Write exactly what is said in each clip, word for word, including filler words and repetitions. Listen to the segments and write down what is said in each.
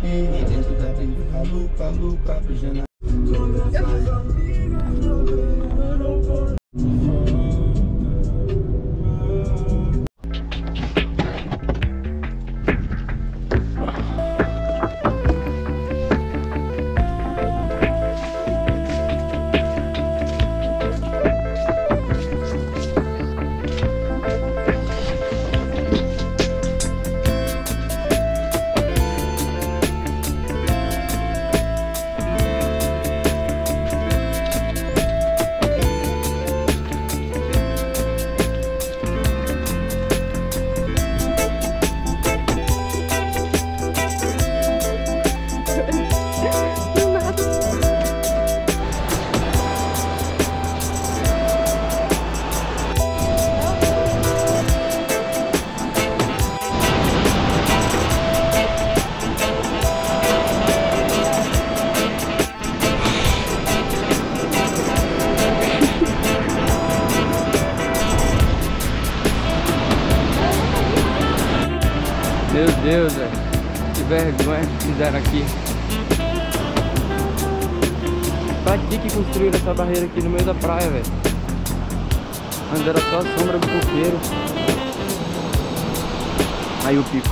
E dentro da briga, a lupa, a lupa, aprisionada. Meu Deus, velho. Que vergonha que fizeram aqui. Pra que que construíram essa barreira aqui no meio da praia, velho? Mas era só a sombra do coqueiro. Aí o pico.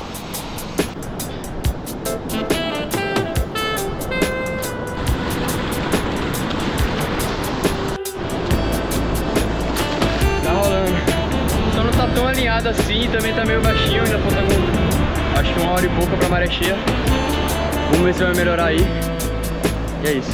Tá rolando. Só não tá tão alinhado assim, também tá meio baixinho, ainda falta algum... Acho que uma hora e pouca pra maré cheia. Vamos ver se vai melhorar aí. E é isso.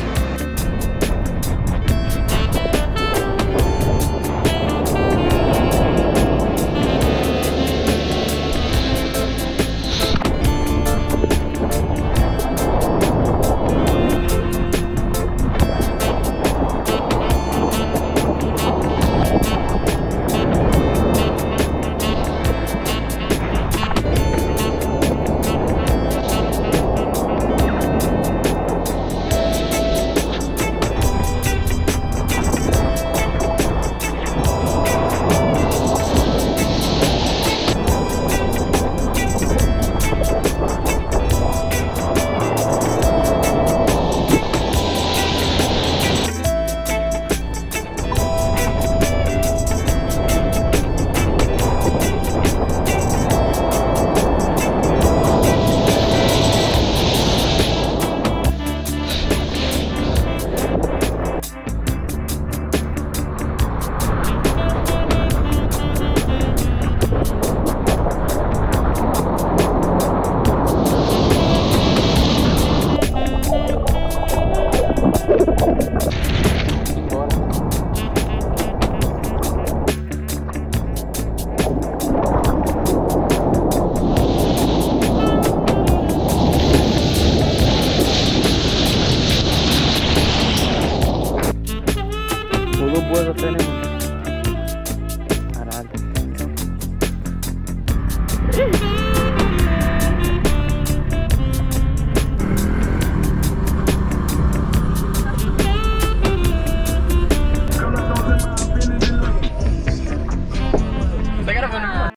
Boas até, né?